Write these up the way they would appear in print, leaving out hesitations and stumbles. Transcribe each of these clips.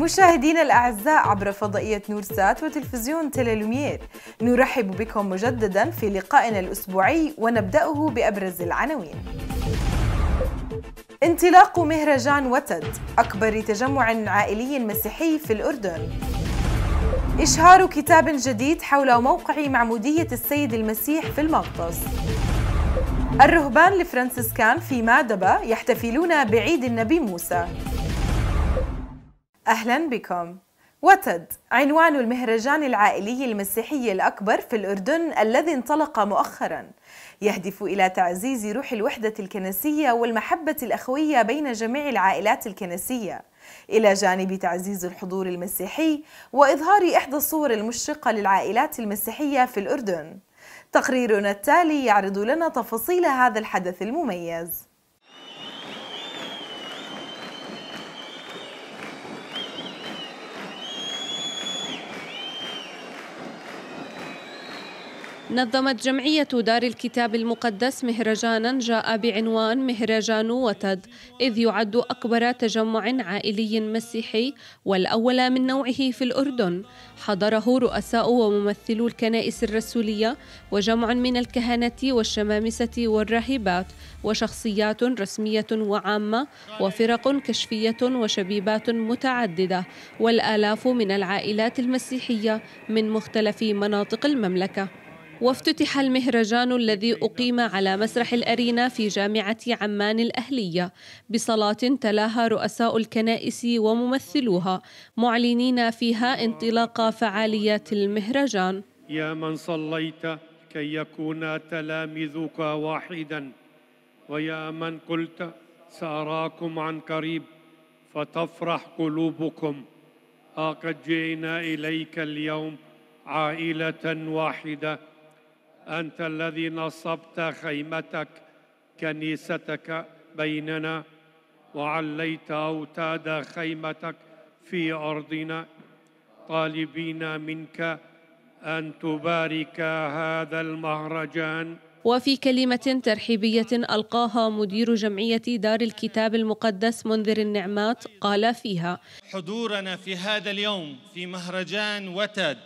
مشاهدينا الأعزاء عبر فضائية نورسات وتلفزيون تيليلومير، نرحب بكم مجددا في لقائنا الأسبوعي ونبدأه بأبرز العناوين. انطلاق مهرجان وتد، أكبر تجمع عائلي مسيحي في الأردن. إشهار كتاب جديد حول موقع معمودية السيد المسيح في المغطس. الرهبان الفرنسيسكان في مادبة يحتفلون بعيد النبي موسى. أهلا بكم. وتد عنوان المهرجان العائلي المسيحي الأكبر في الأردن الذي انطلق مؤخرا، يهدف إلى تعزيز روح الوحدة الكنسية والمحبة الأخوية بين جميع العائلات الكنسية، إلى جانب تعزيز الحضور المسيحي وإظهار إحدى الصور المشرقة للعائلات المسيحية في الأردن. تقريرنا التالي يعرض لنا تفاصيل هذا الحدث المميز. نظمت جمعية دار الكتاب المقدس مهرجانا جاء بعنوان مهرجان وتد، إذ يعد أكبر تجمع عائلي مسيحي والأول من نوعه في الأردن. حضره رؤساء وممثلو الكنائس الرسولية وجمع من الكهنة والشمامسة والراهبات وشخصيات رسمية وعامة وفرق كشفية وشبيبات متعددة والآلاف من العائلات المسيحية من مختلف مناطق المملكة. وافتتح المهرجان الذي أقيم على مسرح الأرينا في جامعة عمان الأهلية بصلاة تلاها رؤساء الكنائس وممثلوها، معلنين فيها انطلاق فعاليات المهرجان. يا من صليت كي يكون تلاميذك واحدا، ويا من قلت سأراكم عن قريب فتفرح قلوبكم، قد جئنا إليك اليوم عائلة واحدة. أنت الذي نصبت خيمتك كنيستك بيننا، وعليت أوتاد خيمتك في أرضنا، طالبين منك أن تبارك هذا المهرجان. وفي كلمة ترحيبية ألقاها مدير جمعية دار الكتاب المقدس منذر النعمات، قال فيها: حضورنا في هذا اليوم في مهرجان وتد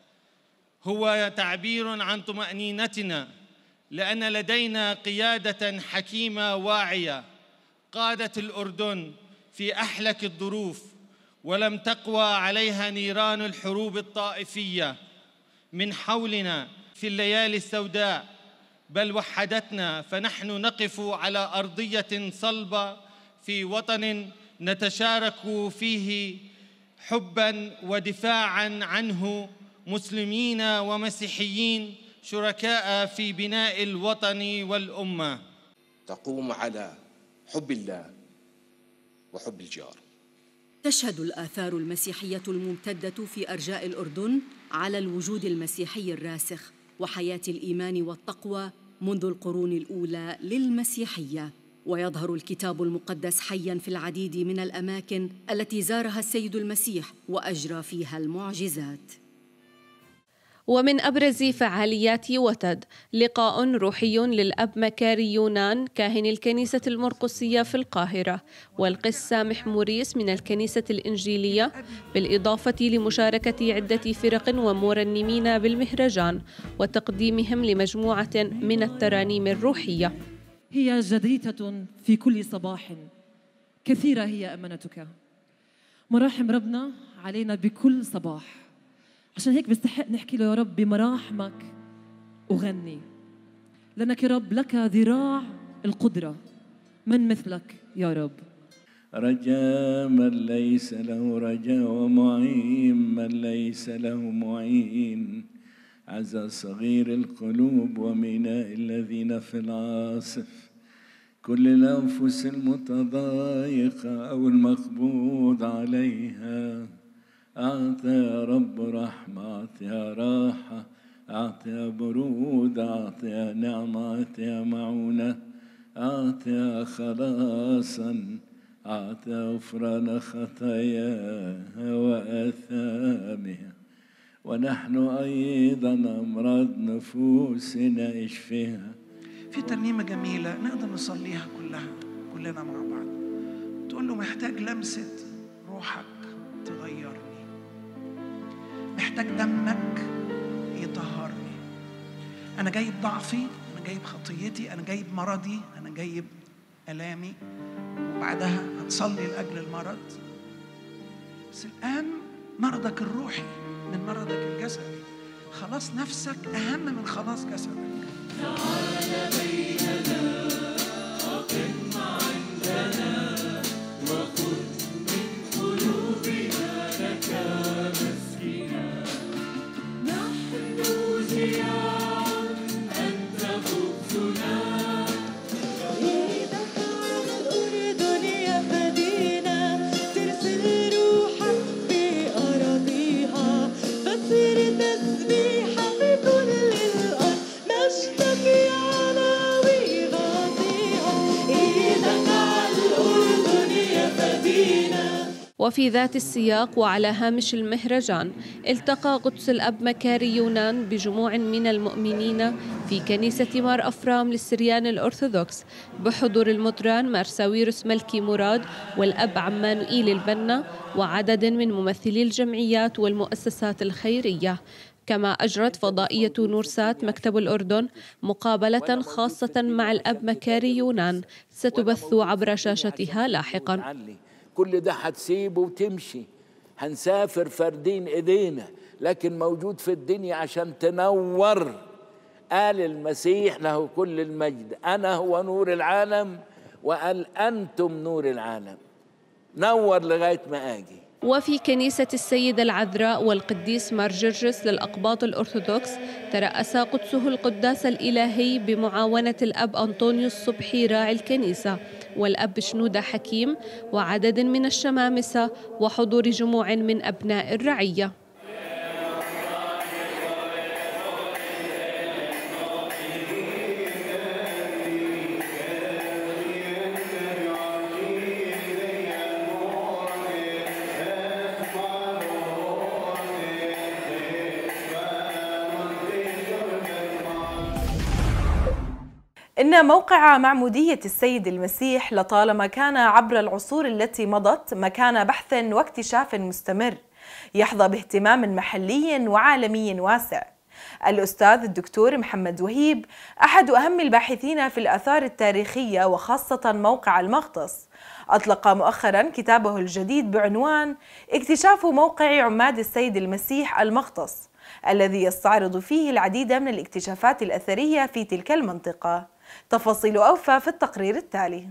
هو تعبير عن طمأنينتنا، لأن لدينا قيادة حكيمة واعية قادت الأردن في أحلك الظروف، ولم تقوى عليها نيران الحروب الطائفية من حولنا في الليالي السوداء، بل وحدتنا، فنحن نقف على أرضية صلبة في وطن نتشارك فيه حباً ودفاعاً عنه، مسلمين ومسيحيين شركاء في بناء الوطن والأمة. تقوم على حب الله وحب الجار. تشهد الآثار المسيحية الممتدة في أرجاء الأردن على الوجود المسيحي الراسخ وحياة الإيمان والتقوى منذ القرون الأولى للمسيحية، ويظهر الكتاب المقدس حياً في العديد من الأماكن التي زارها السيد المسيح وأجرى فيها المعجزات. ومن أبرز فعاليات وتد لقاء روحي للأب مكاري يونان كاهن الكنيسة المرقسية في القاهرة والقس سامح موريس من الكنيسة الإنجيلية، بالإضافة لمشاركة عدة فرق ومرنمين بالمهرجان وتقديمهم لمجموعة من الترانيم الروحية. هي جديدة في كل صباح، كثيرة هي أمانتك، مراحم ربنا علينا بكل صباح. عشان هيك بستحق نحكي له يا رب بمراحمك أغني، لأنك يا رب لك ذراع القدرة، من مثلك يا رب. رجاء من ليس له رجاء، ومعين من ليس له معين، عزى صغير القلوب وميناء الذين في العاصف، كل الأنفس المتضايقة أو المقبوض عليها، أعطى يا رب رحمة، أعطى راحة، أعطى برود، أعطى نعمة، أعطى معونة، أعطى خلاصا، أعطى غفران خطاياها وآثامها، ونحن أيضا أمراض نفوسنا اشفها. في ترنيمة جميلة نقدر نصليها كلنا مع بعض، تقول له محتاج لمسة روحك تغير محتاج دمك يطهرني. أنا جايب ضعفي، أنا جايب خطيتي، أنا جايب مرضي، أنا جايب ألامي، وبعدها هنصلي لأجل المرض. بس الآن مرضك الروحي من مرضك الجسدي. خلاص نفسك أهم من خلاص جسدك. تعال بيننا وقم عندنا وخذ من قلوبنا لك مسكنا. نحن زياع أنت خبزنا. إيدك على الأردن يا فدينا، ترسل روحك في أراضيها، فتصير تسبيحة في كل الأرض، مجدك يعلى ويغطيها. إيدك على الأردن يا فدينا. وفي ذات السياق وعلى هامش المهرجان، التقى قدس الأب مكاري يونان بجموع من المؤمنين في كنيسة مار أفرام للسريان الأرثوذكس بحضور المطران مار ساويرس ملكي مراد والأب عمانوئيل البنا وعدد من ممثلي الجمعيات والمؤسسات الخيرية. كما أجرت فضائية نورسات مكتب الأردن مقابلة خاصة مع الأب مكاري يونان ستبث عبر شاشتها لاحقاً. كل ده هتسيبه وتمشي، هنسافر فردين ايدينا، لكن موجود في الدنيا عشان تنور. قال المسيح له كل المجد: أنا هو نور العالم، وقال أنتم نور العالم. نور لغاية ما آجي. وفي كنيسة السيدة العذراء والقديس مار جرجس للأقباط الأرثوذكس ترأس قدسه القداس الإلهي بمعاونة الأب أنطونيوس صبحي راعي الكنيسة والأب شنودة حكيم وعدد من الشمامسة وحضور جموع من أبناء الرعية. إن موقع معمودية السيد المسيح لطالما كان عبر العصور التي مضت مكان بحث واكتشاف مستمر يحظى باهتمام محلي وعالمي واسع. الأستاذ الدكتور محمد وهيب أحد أهم الباحثين في الآثار التاريخية وخاصة موقع المغطس، أطلق مؤخرا كتابه الجديد بعنوان اكتشاف موقع عماد السيد المسيح المغطس، الذي يستعرض فيه العديد من الاكتشافات الأثرية في تلك المنطقة. تفاصيل أوفى في التقرير التالي.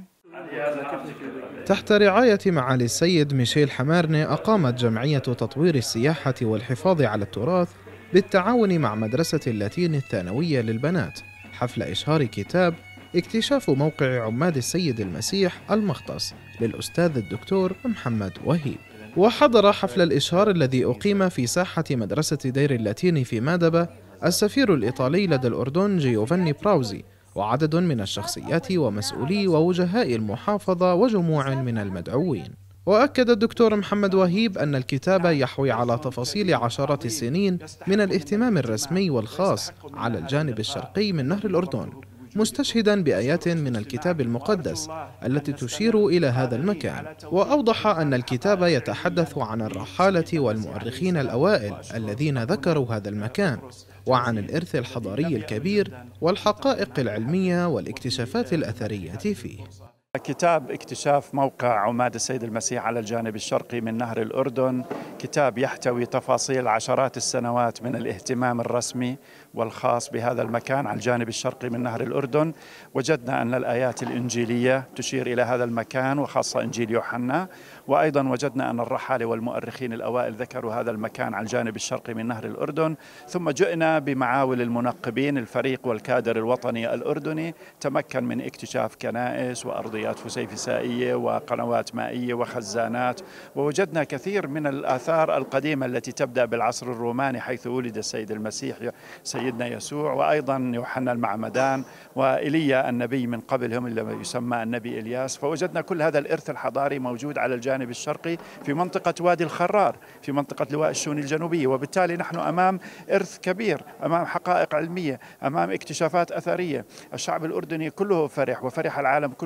تحت رعاية معالي السيد ميشيل حمارني أقامت جمعية تطوير السياحة والحفاظ على التراث بالتعاون مع مدرسة اللاتين الثانوية للبنات حفل إشهار كتاب اكتشاف موقع عماد السيد المسيح المغطس للأستاذ الدكتور محمد وهيب. وحضر حفل الإشهار الذي أقيم في ساحة مدرسة دير اللاتين في مادبة السفير الإيطالي لدى الأردن جيوفاني براوزي وعدد من الشخصيات ومسؤولي ووجهاء المحافظة وجموع من المدعوين. وأكد الدكتور محمد وهيب أن الكتاب يحوي على تفاصيل عشرات السنين من الاهتمام الرسمي والخاص على الجانب الشرقي من نهر الأردن، مستشهدا بآيات من الكتاب المقدس التي تشير إلى هذا المكان. وأوضح أن الكتاب يتحدث عن الرحالة والمؤرخين الأوائل الذين ذكروا هذا المكان، وعن الإرث الحضاري الكبير والحقائق العلمية والاكتشافات الأثرية فيه. كتاب اكتشاف موقع عماد السيد المسيح على الجانب الشرقي من نهر الأردن كتاب يحتوي تفاصيل عشرات السنوات من الاهتمام الرسمي والخاص بهذا المكان على الجانب الشرقي من نهر الأردن. وجدنا أن الآيات الإنجيلية تشير إلى هذا المكان وخاصة إنجيل يوحنا، وأيضا وجدنا أن الرحالة والمؤرخين الأوائل ذكروا هذا المكان على الجانب الشرقي من نهر الأردن. ثم جئنا بمعاول المنقبين، الفريق والكادر الوطني الأردني تمكن من اكتشاف كنائس وأرضيات فسيفسائية وقنوات مائية وخزانات، ووجدنا كثير من الآثار القديمة التي تبدأ بالعصر الروماني حيث ولد السيد المسيح سيدنا يسوع، وأيضا يوحنا المعمدان وإيليا النبي من قبلهم اللي يسمى النبي إلياس. فوجدنا كل هذا الإرث الحضاري موجود على الجانب الشرقي في منطقة وادي الخرار في منطقة لواء الشون الجنوبية. وبالتالي نحن أمام إرث كبير، أمام حقائق علمية، أمام اكتشافات أثرية. الشعب الأردني كله فرح وفرح العالم كله من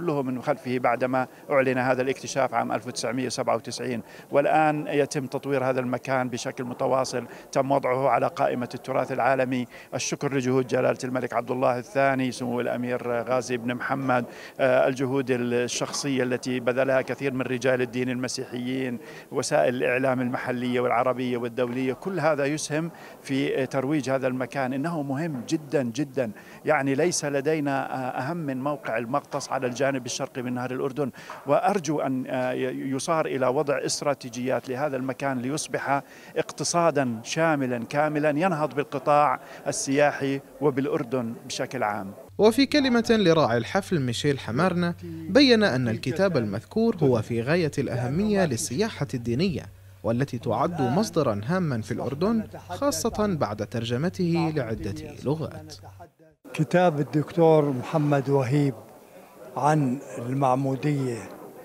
خلفه بعدما أعلن هذا الاكتشاف عام 1997. والآن يتم تطوير هذا المكان بشكل متواصل، تم وضعه على قائمة التراث العالمي. الشكر لجهود جلالة الملك عبد الله الثاني سمو الأمير غازي بن محمد، الجهود الشخصية التي بذلها كثير من رجال الدين المسيحيين، وسائل الإعلام المحلية والعربية والدولية، كل هذا يسهم في ترويج هذا المكان. إنه مهم جدا جدا، يعني ليس لدينا أهم من موقع المغطس على الجانب الشرقي من نهر الأردن، وأرجو أن يصار إلى وضع استراتيجيات لهذا المكان ليصبح اقتصادا شاملا كاملا ينهض بالقطاع السياحي وبالأردن بشكل عام. وفي كلمة لراعي الحفل ميشيل حمارنة، بيّن أن الكتاب المذكور هو في غاية الأهمية للسياحة الدينية، والتي تعد مصدراً هاماً في الأردن، خاصة بعد ترجمته لعدة لغات. كتاب الدكتور محمد وهيب عن المعمودية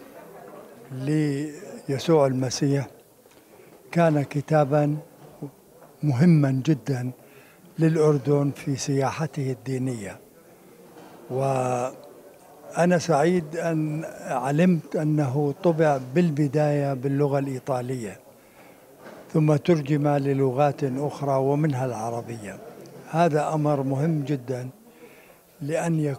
ليسوع المسيح كان كتاباً مهماً جداً للأردن في سياحته الدينية. وأنا سعيد أن علمت أنه طبع بالبداية باللغة الإيطالية ثم ترجم للغات أخرى ومنها العربية. هذا أمر مهم جدا لأن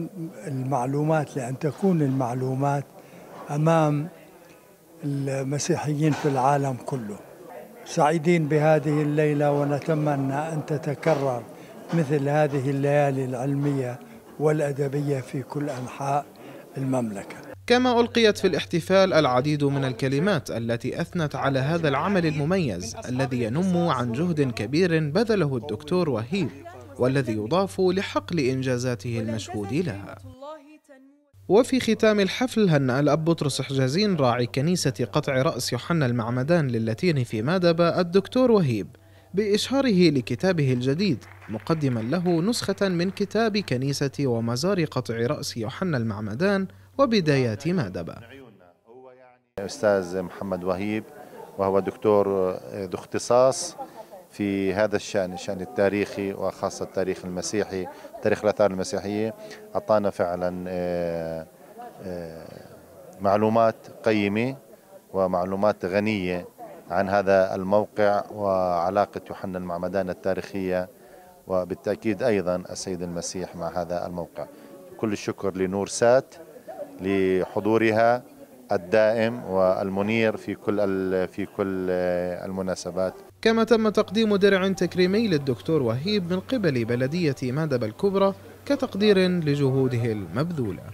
تكون المعلومات أمام المسيحيين في العالم كله. سعيدين بهذه الليلة ونتمنى أن تتكرر مثل هذه الليالي العلمية والأدبية في كل أنحاء المملكة. كما ألقيت في الاحتفال العديد من الكلمات التي أثنت على هذا العمل المميز الذي ينم عن جهد كبير بذله الدكتور وهيب، والذي يضاف لحقل إنجازاته المشهود لها. وفي ختام الحفل هنأ الأب بطرس حجازين راعي كنيسة قطع رأس يوحنا المعمدان للاتين في مادبة الدكتور وهيب بإشهاره لكتابه الجديد، مقدما له نسخة من كتاب كنيسة ومزار قطع رأس يوحنا المعمدان وبدايات مادبة. أستاذ محمد وهيب وهو دكتور ذو اختصاص في هذا الشأن التاريخي، وخاصة التاريخ المسيحي، تاريخ الآثار المسيحية، أعطانا فعلا معلومات قيمة ومعلومات غنية عن هذا الموقع وعلاقة يوحنا المعمدان التاريخية، وبالتأكيد أيضا السيد المسيح مع هذا الموقع. كل الشكر لنور سات لحضورها الدائم والمنير في كل المناسبات. كما تم تقديم درع تكريمي للدكتور وهيب من قبل بلدية مادبة الكبرى كتقدير لجهوده المبذولة.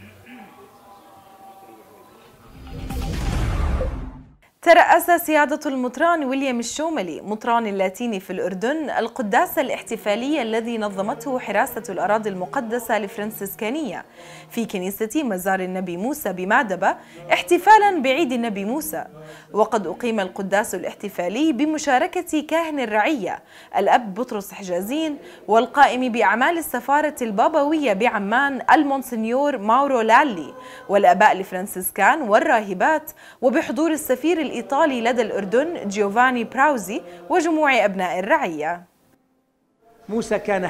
ترأس سيادة المطران ويليام الشوملي مطران اللاتيني في الأردن القداس الاحتفالي الذي نظمته حراسة الأراضي المقدسة الفرنسيسكانية في كنيسة مزار النبي موسى بمادبة احتفالا بعيد النبي موسى. وقد أقيم القداس الاحتفالي بمشاركة كاهن الرعية الأب بطرس حجازين والقائم بأعمال السفارة البابوية بعمان المونسنيور ماورو لالي والآباء الفرنسيسكان والراهبات، وبحضور السفير الإيطالي لدى الأردن جيوفاني براوزي وجموع أبناء الرعية. موسى كان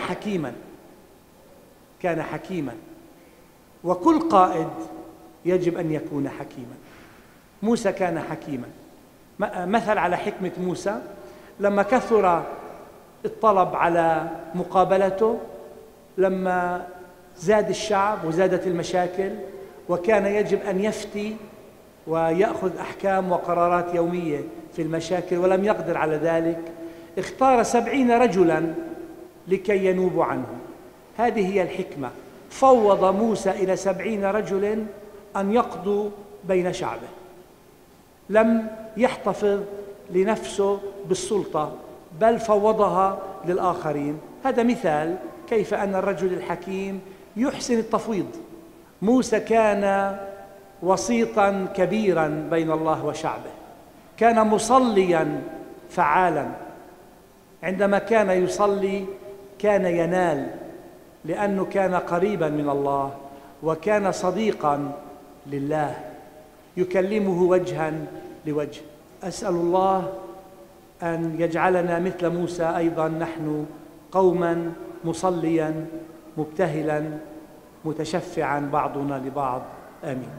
حكيما وكل قائد يجب أن يكون حكيما. موسى كان حكيما. مثل على حكمة موسى لما كثر الطلب على مقابلته، لما زاد الشعب وزادت المشاكل وكان يجب أن يفتي ويأخذ أحكام وقرارات يومية في المشاكل ولم يقدر على ذلك، اختار 70 رجلاً لكي ينوبوا عنه. هذه هي الحكمة. فوض موسى إلى 70 رجل أن يقضوا بين شعبه، لم يحتفظ لنفسه بالسلطة بل فوضها للآخرين. هذا مثال كيف أن الرجل الحكيم يحسن التفويض. موسى كان وسيطاً كبيراً بين الله وشعبه، كان مصلياً فعالاً. عندما كان يصلي كان ينال، لأنه كان قريباً من الله وكان صديقاً لله يكلمه وجهاً لوجه. أسأل الله أن يجعلنا مثل موسى أيضاً نحن قوماً مصلياً مبتهلاً متشفعاً بعضنا لبعض آمين.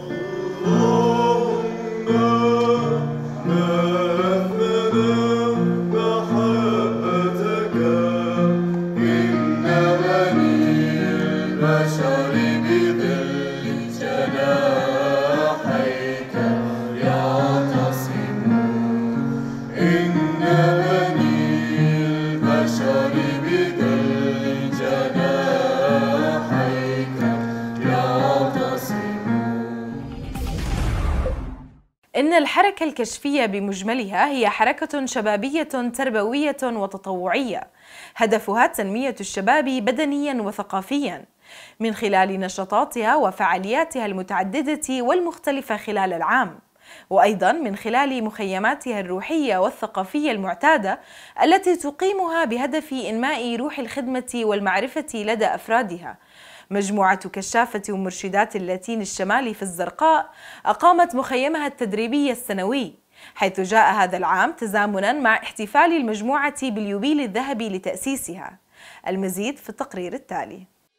إن الحركة الكشفية بمجملها هي حركة شبابية تربوية وتطوعية، هدفها تنمية الشباب بدنيا وثقافيا من خلال نشاطاتها وفعالياتها المتعددة والمختلفة خلال العام، وأيضا من خلال مخيماتها الروحية والثقافية المعتادة التي تقيمها بهدف إنماء روح الخدمة والمعرفة لدى أفرادها. مجموعة كشافة ومرشدات اللاتين الشمالي في الزرقاء أقامت مخيمها التدريبي السنوي، حيث جاء هذا العام تزامنا مع احتفال المجموعة باليوبيل الذهبي لتأسيسها. المزيد في التقرير التالي.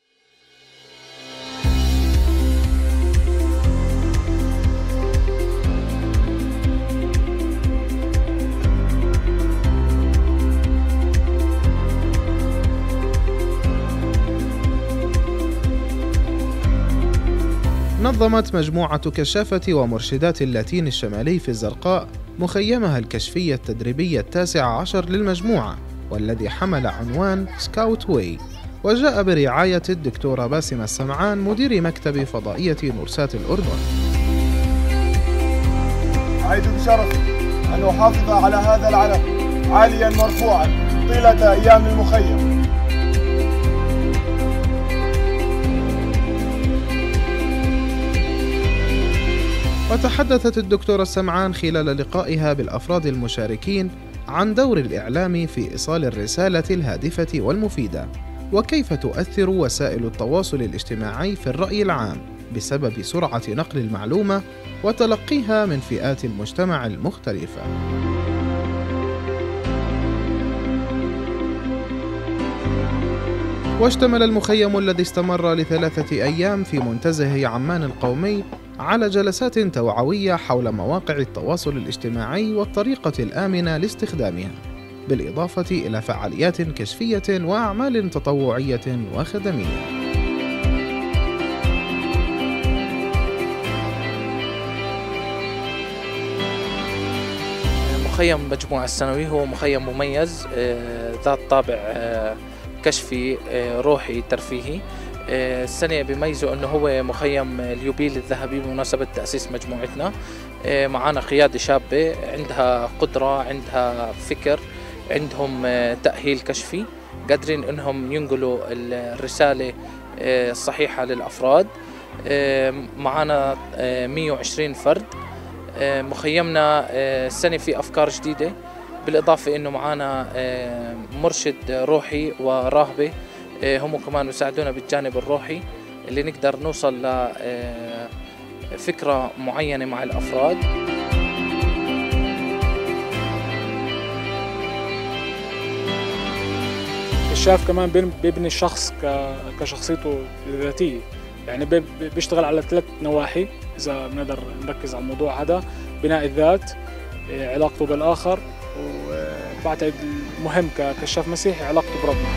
نظمت مجموعة كشافة ومرشدات اللاتين الشمالي في الزرقاء مخيمها الكشفي التدريبي 19 للمجموعة، والذي حمل عنوان سكاوت واي، وجاء برعاية الدكتورة باسمة السمعان مدير مكتب فضائية نورسات الأردن. أعيد بشرفي أن أحافظ على هذا العلم عاليا مرفوعا طيلة أيام المخيم. وتحدثت الدكتورة السمعان خلال لقائها بالأفراد المشاركين عن دور الإعلام في إيصال الرسالة الهادفة والمفيدة، وكيف تؤثر وسائل التواصل الاجتماعي في الرأي العام بسبب سرعة نقل المعلومة وتلقيها من فئات المجتمع المختلفة. واشتمل المخيم الذي استمر ل3 أيام في منتزه عمان القومي على جلسات توعوية حول مواقع التواصل الاجتماعي والطريقة الآمنة لاستخدامها، بالإضافة إلى فعاليات كشفية وأعمال تطوعية وخدمية. مخيم مجموعة السنوي هو مخيم مميز ذات طابع كشفي روحي ترفيهي. السنة بيميزه أنه هو مخيم اليوبيل الذهبي بمناسبة تأسيس مجموعتنا. معنا قيادة شابة عندها قدرة، عندها فكر، عندهم تأهيل كشفي، قادرين أنهم ينقلوا الرسالة الصحيحة للأفراد. معنا 120 فرد. مخيمنا السنة في أفكار جديدة، بالإضافة أنه معنا مرشد روحي وراهبة هم كمان يساعدونا بالجانب الروحي اللي نقدر نوصل لفكرة معينة مع الأفراد. الكشاف كمان بيبني الشخص كشخصيته الذاتية، يعني بيشتغل على 3 نواحي إذا بنقدر نركز على الموضوع هذا: بناء الذات، علاقته بالآخر، وبعتقد المهم ككشاف مسيحي علاقته بربنا.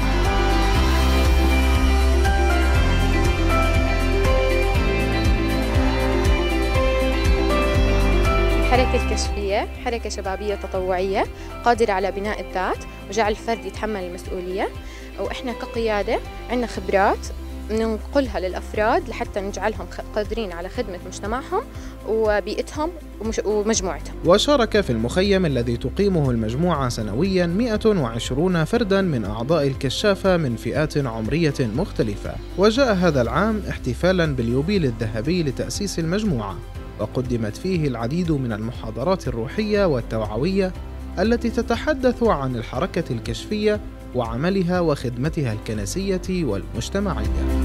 الحركة الكشفية حركة شبابية تطوعية قادرة على بناء الذات وجعل الفرد يتحمل المسؤولية، وإحنا كقيادة عندنا خبرات ننقلها للأفراد لحتى نجعلهم قادرين على خدمة مجتمعهم وبيئتهم ومجموعتهم. وشارك في المخيم الذي تقيمه المجموعة سنوياً 120 فرداً من أعضاء الكشافة من فئات عمرية مختلفة. وجاء هذا العام احتفالاً باليوبيل الذهبي لتأسيس المجموعة، وقدمت فيه العديد من المحاضرات الروحية والتوعوية التي تتحدث عن الحركة الكشفية وعملها وخدمتها الكنسية والمجتمعية.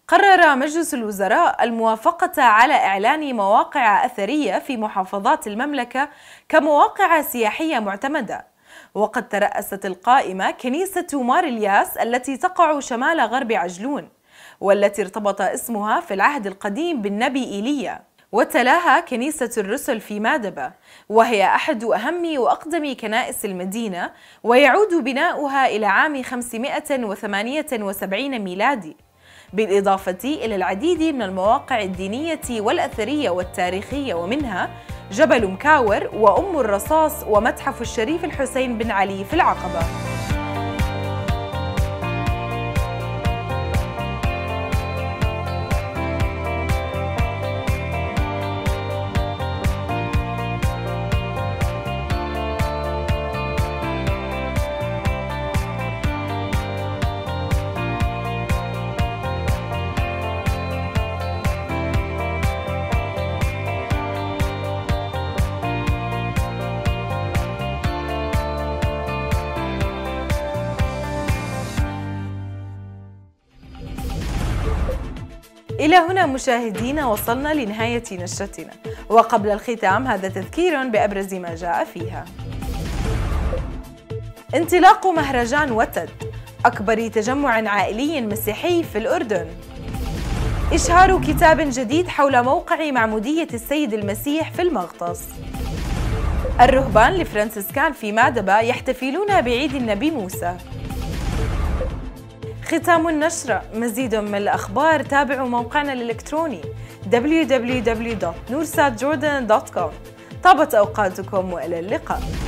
قرر مجلس الوزراء الموافقة على إعلان مواقع أثرية في محافظات المملكة كمواقع سياحية معتمدة. وقد ترأست القائمة كنيسة مار الياس التي تقع شمال غرب عجلون، والتي ارتبط اسمها في العهد القديم بالنبي إيليا، وتلاها كنيسة الرسل في مادبة، وهي أحد أهم وأقدم كنائس المدينة، ويعود بناؤها إلى عام 578 ميلادي، بالإضافة إلى العديد من المواقع الدينية والأثرية والتاريخية، ومنها جبل مكاور وأم الرصاص ومتحف الشريف الحسين بن علي في العقبة. إلى هنا مشاهدينا وصلنا لنهاية نشرتنا، وقبل الختام هذا تذكير بأبرز ما جاء فيها. انطلاق مهرجان وتد، أكبر تجمع عائلي مسيحي في الأردن. إشهار كتاب جديد حول موقع معمودية السيد المسيح في المغطس. الرهبان لفرانسيسكان في مادبة يحتفلون بعيد النبي موسى. ختام النشرة، مزيد من الأخبار تابعوا موقعنا الإلكتروني www.nursatjordan.com. طابت أوقاتكم وإلى اللقاء.